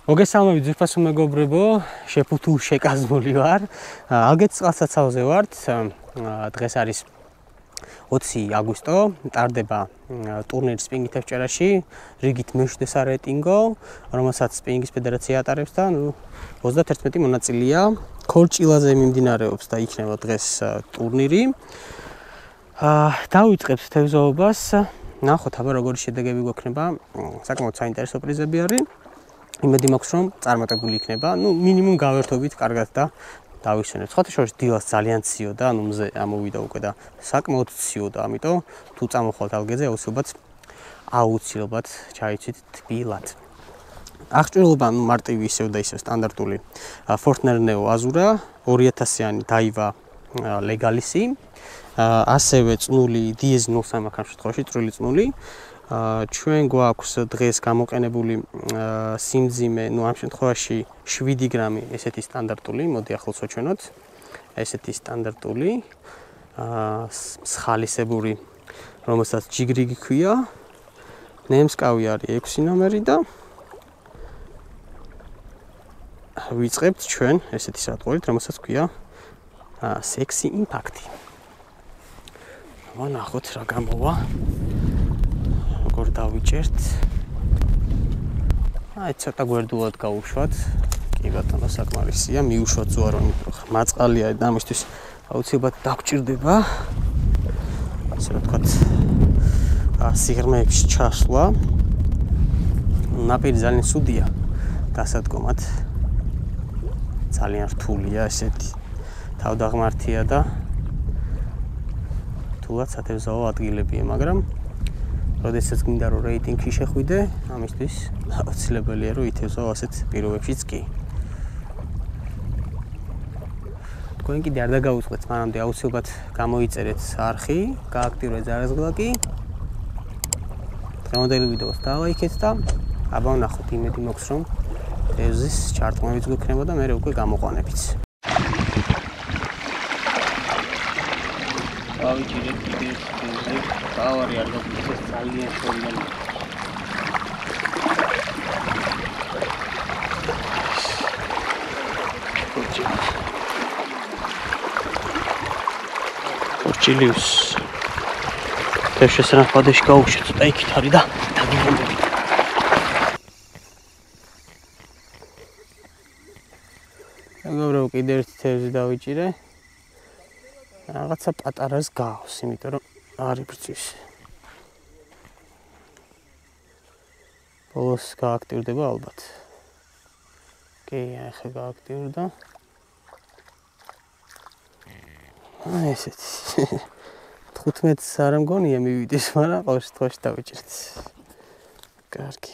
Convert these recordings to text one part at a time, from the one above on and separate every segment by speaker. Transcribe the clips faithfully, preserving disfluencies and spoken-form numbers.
Speaker 1: მოგესალმებით ძვირფასო მეგობრებო, შეფუთუ შეკაზმული ვარ. ალგეთ წყალსაცავზე ვართ. დღეს არის ოცი აგვისტო, ტარდება ტურნირი სპინინგ თევზჭერაში, რიგით მეშვიდე სარეიტინგო, რომელსაც სპინინგის ფედერაცია ატარებს და ნუ ოცდათერთმეტი მონაწილეა. ქორჭილაზე მიმდინარეობს და იქნება დღეს ტურნირი. დავიწყებთ თევზაობას. ნახოთ აბა როგორი შედეგები გვექნება. საკმაოდ საინტერესო პრიზები არის. იმედი მაქვს რომ წარმატებული იქნება. ნუ მინიმუმ გავერთობით კარგად და დავიხსენებთ. ხოთა შორის დილას ძალიან ციო და ნუ მზე ამოვიდა უკვე და საკმაოდ ციო და ამიტომ თუ წამოხვალთ ალგეზე აუცილებლად აუცილებლად ჩაიცვით თბილად. აღჭურვილობა ნუ მარტივი ისევ და ისევ სტანდარტული Fortner Neo Azura ორი ათასიანი დაივა ლეგალისი. ასევე წნული D S ნულ სამი ამ შემთხვევაში წვრილი წნული. ჩვენ გვაქვს დღეს გამოყენებული სიმძიმე, ნუ ამ შემთხვევაში შვიდი გრამი, ესეთი სტანდარტული, მოდი ახლოს ვაჩვენოთ. ესეთი სტანდარტული მსხალისებური, რომელსაც ჯიგრიგი ქვია. ნემსკავი არის ექვსი ნომერი და ვიწყებთ ჩვენ ესეთი სატყუილით, რომელსაც ქვია Sexy Impact. ვნახოთ რა გამოვა. როგორ დავიჭერთ. აი ცოტა გვერდულად გავუშვათ. კი ბატონო, საკმარისია, მიუშვათ ზოარ რომ მაწყალია და ამისთვის აუცილებლად დაგჭირდება. ასე რა თქვათ, სიღრმეებში ჩასვლა. ნაპირი ძალიან სუდია დასადგომად. ძალიან რთულია ესეთი თავდაღმართია და თულად სათევზაო ადგილებია, მაგრამ როდესაც გინდა რომ რეიტინგში შეხვიდე, ამისთვის აუცილებელია რომ ითევზაო ასეთ პირობებშიც კი. თქვენ კიდე არ დაგაუწყეთ, მანამდე აუცილებლად გამოიწერეთ არხი, გააქტიურეთ ზარაზგლაკი. დღევანდელი ვიდეოს დალაიქეთ და აბა ვნახოთ, იმედი მაქვს რომ თევზის ჩარტყმებიც გვექნება და მე უკვე გამოყვანებიც. ავიჭირეთ კიდე თევზი, თავარი არ გაგვიწყდეს ძალიან შორიდან. ორჩილიუს თევზს რაფადეში გაუშვით და იქით არის და დაგიგონდებით. მეგობრებო, კიდე ერთი თევზი დავიჭირე. რაღაცა პატარას გავს, იმიტომ რომ არ იბრძვის. ბოლოს გააქტიურდება ალბათ. კი, ახლა გააქტიურდა. აი ესეთი. თხუთმეტს არ მგონია მივიდეს, მაგრამ ყოველ შემთხვევაში დავიჭერთ. კარგი.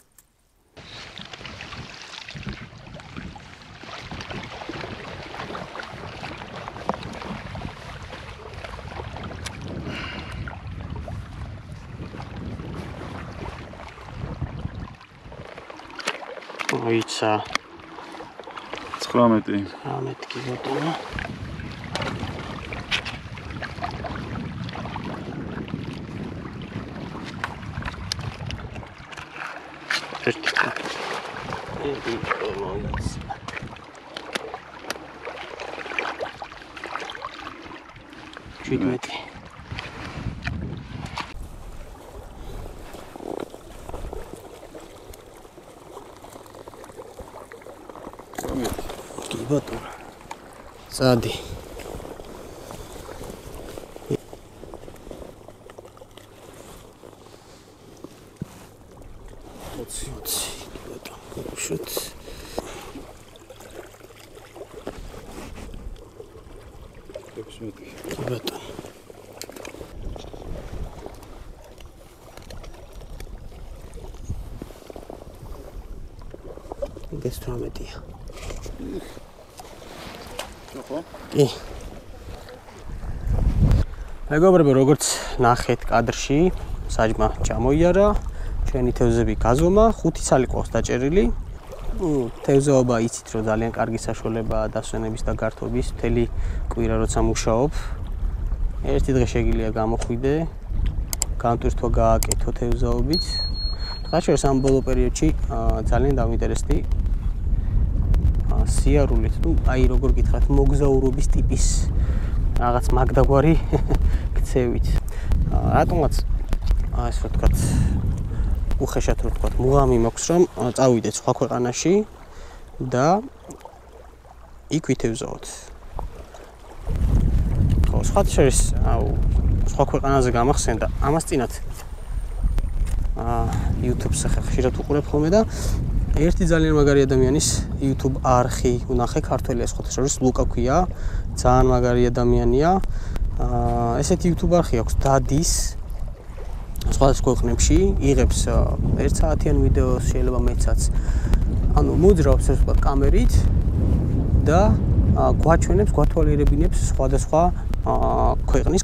Speaker 1: ოიცა
Speaker 2: ცხრამეტი
Speaker 1: ცხრამეტი კი ბატონო. ერთი ერთი მომიც შვიდმეტი. ბატონო. წადი. ოცი ოცი ბატონო, შუთ. ექვსმეტი. ბატონო. გესწრამეტია. კი. მეგობრებო, როგორც ნახეთ კადრში, საჯმა ჩამოიარა, ჩვენი თევზები გაზომა, ხუთი ცალი ყავს დაჭერილი. თევზაობა იცით რომ ძალიან კარგი საშუალებაა დასვენების და გართობის, მთელი კვირა როცა მუშაობ. ერთი დღე შეგიძლია გამოხვიდე, განტვირთვა გააკეთო თევზაობით. ხაშორს ამ ბოლო პერიოდში ძალიან დავინტერესდი სიარულით, ну, აი როგორ გითხრათ, მოგზაურობის ტიპის რაღაც მაგდაგვარი ქცევით. რატომაც ეს რა თქვათ, უხეშად რო თქვათ, მუღამი მაქვს, რომ წავიდეთ სხვა ქვეყანაში და იქ ვითევზაოთ. ხო, სხვა შორის, აუ, სხვა ქვეყანაზე გამახსენდა, ამას წინათ აა YouTube-ს ხშირად უყურებ ხოლმე და ერთი ძალიან მაგარი ადამიანის YouTube არხი ვნახე, ქართველია სხვა შორის, ლუკა ქვია, ძალიან მაგარი ადამიანია. აა ესეთი YouTube არხი აქვს, დადის სხვადასხვა ქვეყნებში, იღებს ერთ საათიან ვიდეოს, შეიძლება მეცაც. ანუ მოძრაობს ეს ვთქვათ კამერით და გვაჩვენებს, გვათვალიერებინებს სხვადასხვა ქვეყნის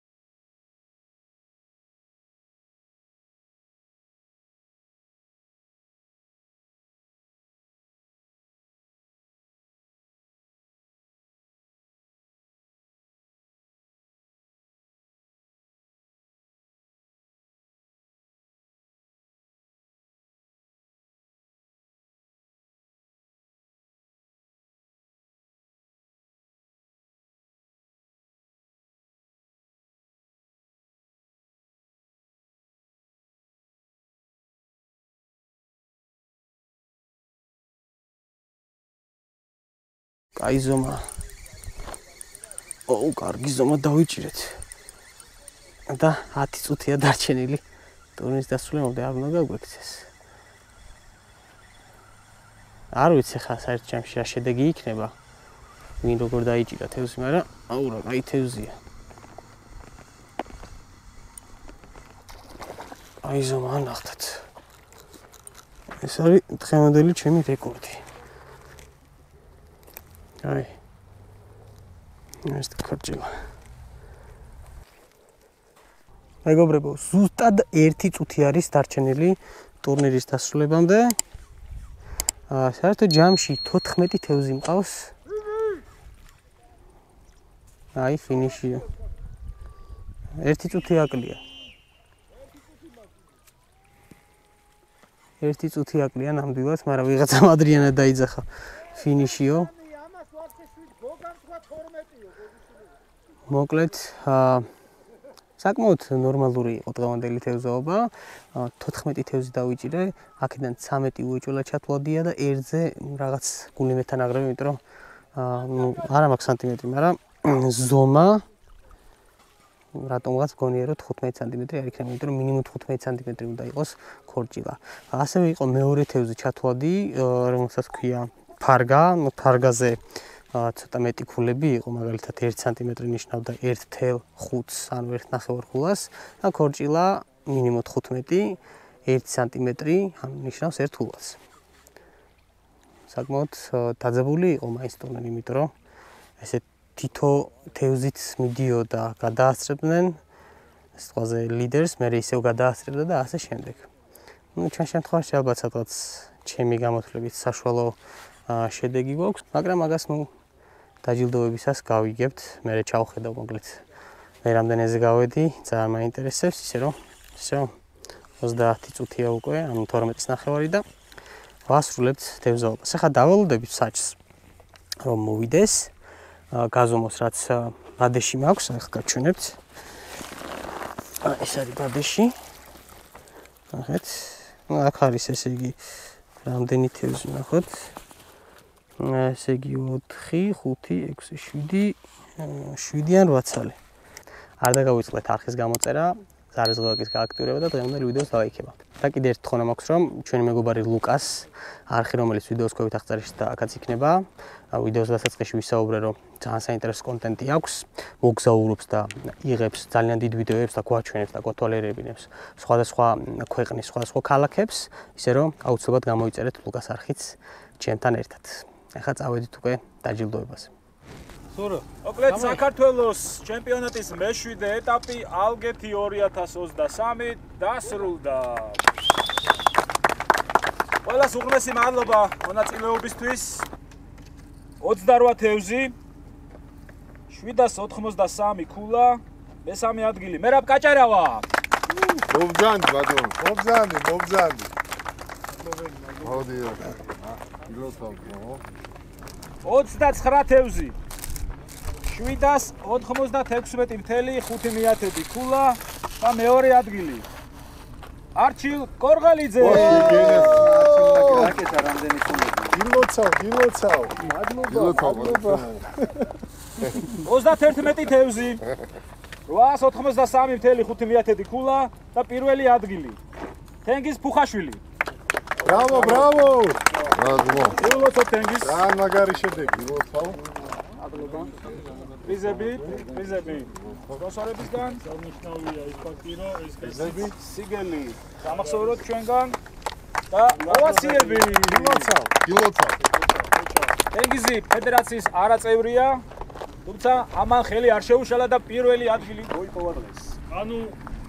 Speaker 1: კაი ზომა. ოუ, კარგი ზომა დავიჭირეთ. და ათი წუთია დარჩენილი ტურნირის დასრულებამდე, არ უნდა გაგვექცეს. არ ვიცი ხა საერთოდ ჯამში რა შედეგი იქნება. ვინ როგორ დაიჭირა თევზი, მაგრამ აუ რა კაი თევზია. აი ზომა ნახეთ. ეს არის დღევანდელი ჩემი რეკორდი. აი. ეს კორჯილა. მეგობრებო, ზუსტად ერთი წუთი არის დარჩენილი ტურნირის დასრულებამდე. აა, საერთოდ ჯამში თოთხმეტი თევზი მყავს. აი, ფინიშია. ერთი წუთი აკლია. ერთი წუთი აკლია ნამდვილად, მაგრამ ვიღაცამ ადრიანად დაიძახა ფინიშიო. მოკლედ, აა საკმაოდ ნორმალური იყო დღევანდელი თევზაობა. თოთხმეტი თევზი დავიჭირე, აქედან ცამეტი უეჭველა ჩათვლადია და ერთზე რაღაც გულიმეთთან აღრევი, იმიტომ რომ აა ნუ არა მაქვს სანტიმეტრი, მაგრამ ზომა რატომღაც გონია რომ თხუთმეტი სანტიმეტრი არ იქნება, იმიტომ რომ მინიმუმ თხუთმეტი სანტიმეტრი უნდა იყოს ქორჭილა. ასევე იყო მეორე თევზი ჩათვლადი, რომელსაც ქვია ფარგა, ნუ ფარგაზე ცოტა მეტი ქულები იყო, მაგალითად ერთი სანტიმეტრი ნიშნავდა ერთ თელ ხუთს, ანუ ერთ ნახევარ ქულას და ქორჭილა მინიმუმ თხუთმეტი, ერთი სანტიმეტრი, ანუ ნიშნავს ერთ ქულას. საკმაოდ დაძაბული იყო მაინც ტურნირი, იმიტომ რომ ესე თითო თევზით მიდიოდა, გადაასწრებდნენ ეს თვალზე ლიდერს, მე ისევ გადაასწრებდა და ასე შემდეგ. ნუ ჩვენ შემთხვევაში ალბათ სადღაც ჩემი გამოთვლებით საშუალო შედეგი გვაქვს, მაგრამ მაგას ნუ დაჯილდოებისას გავიგებთ, მე ჩავხედავ მოკლედ. მე რამდენზე გავედი, ძალიან მაინტერესებს, ისე რომ всё ოცდაათი წუთია უკვე, ანუ თორმეტის ნახევარი და ვასრულებთ თევზაობას. ახლა დავალოდებით საჭს, რომ მოვიდეს, გაზომოს რაც ბადეში მაქვს, ახლა გაჩვენებთ. ეს არის ბადეში. ნახეთ. ნუ აქ არის ესე იგი რამდენი თევზი ნახოთ. ესე იგი ოთხი, ხუთი, ექვსი, შვიდი, შვიდი ან რვა ცალი. არ დაგავიწყდეთ არხის გამოწერა, ზარეზღელაკის გააქტიურება და დღევანდელი ვიდეოს დავაიქება. და კიდე ერთი თხოვნა მაქვს, რომ ჩვენი მეგობარი ლუკას არხი, რომელიც ვიდეოს ქვევით აღწერაში და აქაც იქნება, ვიდეოს დასაწყისში ვისაუბრე, რომ ძალიან საინტერესო კონტენტი აქვს, მოგზაურობს და იღებს ძალიან დიდ ვიდეოებს და გვაჩვენებს და გვათვალიერებინებს სხვადასხვა ქვეყნის, სხვადასხვა ქალაქებს, ისე რომ აუცილებლად გამოიწერეთ ლუკას არხიც ჩემთან ერთად. ახლა წავედით უკვე დაჯილდოებაზე.
Speaker 2: სურო. მოკლედ საქართველოს ჩემპიონატის მეშვიდე ეტაპი ალგეთი ორი ათას ოცდასამი დასრულდა. ყველას უღრმესი მადლობა მონაწილეობისთვის. ოცდარვა თევზი, შვიდას ოთხმოცდასამი ქულა, მესამე ადგილი მერაბ კაჭარავა.
Speaker 3: მობძანდი ბატონო, მობძანდი, მობძანდი. მოდი. pilota, no?
Speaker 2: ოცდაცხრა თევზი. შვიდას ოთხმოცდათექვსმეტი წუთი ხუთი მეათედი ქულა და მეორე ადგილი. არჩილ კორღალიძე.
Speaker 4: აკეთა რამდენი ხუმები.
Speaker 3: გილოცავ, გილოცავ. მადლობა, მადლობა.
Speaker 2: ოცდაერთმეტი თევზი. რვაას ოთხმოცდასამი წუთი ხუთი მეათედი ქულა და პირველი ადგილი. თენგიზ ფუხაშვილი.
Speaker 3: ბრავო, ბრავო.
Speaker 5: მადლობა.
Speaker 2: გილოცავ თენგიზ.
Speaker 3: რა მაგარი შედეგი, გილოცავ.
Speaker 2: მადლობა. პრიზები, პრიზები. სპონსორებისგან
Speaker 6: აღნიშნავია ის ფაქტი, რომ ეს
Speaker 3: პრიზები
Speaker 2: სიგელი გამახსოვროთ ჩვენგან და ოვაციები.
Speaker 3: გილოცავ, გილოცავ.
Speaker 2: თენგიზი ფედერაციის არაწევრია, თუმცა ამან ხელი არ შეუშალა და პირველი ადგილი მოიპოვა დღეს.
Speaker 6: ანუ